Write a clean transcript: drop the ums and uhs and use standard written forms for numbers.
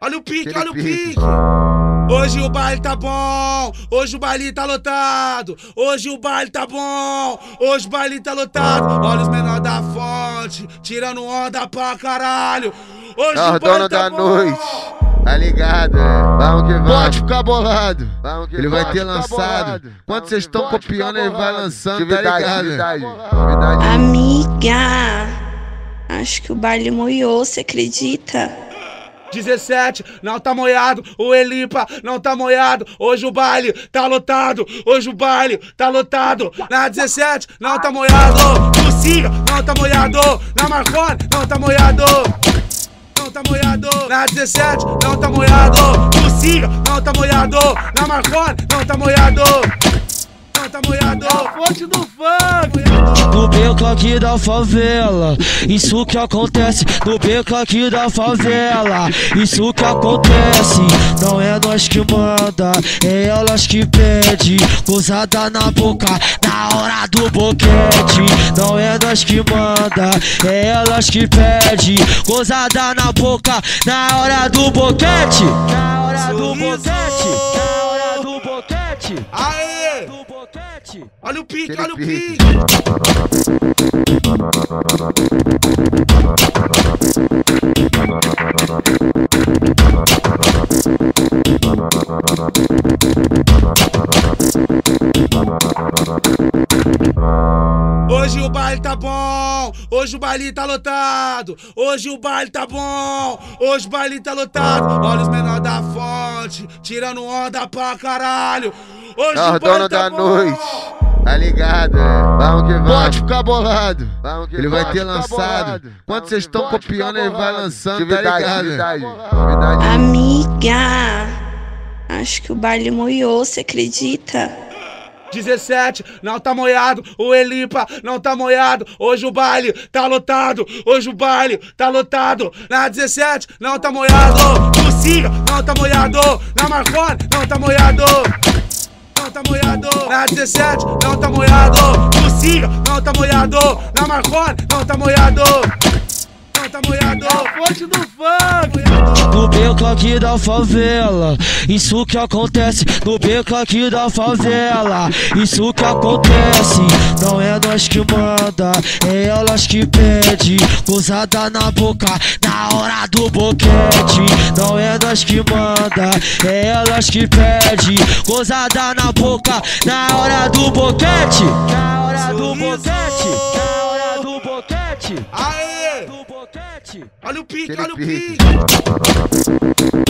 Olha o pique, olha o pique. Hoje o baile tá bom, hoje o baile tá lotado. Hoje o baile tá bom, hoje o baile tá lotado. Olha os menores da fonte, tirando onda pra caralho. Hoje É o dono da noite, tá ligado, Vamos que vamos. Pode ficar bolado, ele vai ter lançado. Quando vocês estão copiando, ele vai lançando, tá ligado? Amiga, acho que o baile moiou, você acredita? 17, não tá moiado, o Elipa não tá moiado. Hoje o baile tá lotado, hoje o baile tá lotado. Na 17, não tá moiado, no Siga não tá moiado, na Marconi não tá moiado. Não tá moiado, na 17 não tá moiado, no Siga não tá moiado, na Marconi não tá moiado. Não tá moiado, é a fonte do funk. No beco aqui da favela, isso que acontece. No beco aqui da favela, isso que acontece. Não é nós que manda, é elas que pede. Gozada na boca, na hora do boquete. Não é nós que manda, é elas que pede. Gozada na boca, na hora do boquete. Na hora do boquete, na hora do boquete. Aê! Olha o pique, olha o pique. Hoje o baile tá bom, hoje o baile tá lotado. Hoje o baile tá bom, hoje o baile tá lotado. Olha os menores da fonte, tirando onda pra caralho. Hoje é o dono da noite, tá ligado, Vamos que vamos. Pode ficar bolado, ele vai ter lançado. Quando vocês estão copiando, ele vai lançando, tá ligado? Amiga, acho que o baile moiou, você acredita? 17, não tá moiado, o Elipa não tá moiado. Hoje o baile tá lotado, hoje o baile tá lotado. Na 17, não tá moiado, no Siga não tá moiado, na Marconi não tá moiado. Não tá moiado, na 17, não tá moiado, no Siga não tá moiado, na Marconi não tá moiado. Não tá moiado, é a fonte do funk. No beco aqui da favela, isso que acontece. No beco aqui da favela, isso que acontece. Não é nós que manda, é elas que pede. Gozada na boca, na hora do boquete. Não é nós que manda, é elas que pede. Gozada na boca, na hora do boquete. Na hora do boquete, na hora do boquete. Aê! Do boquete. Olha o pique, olha o pique.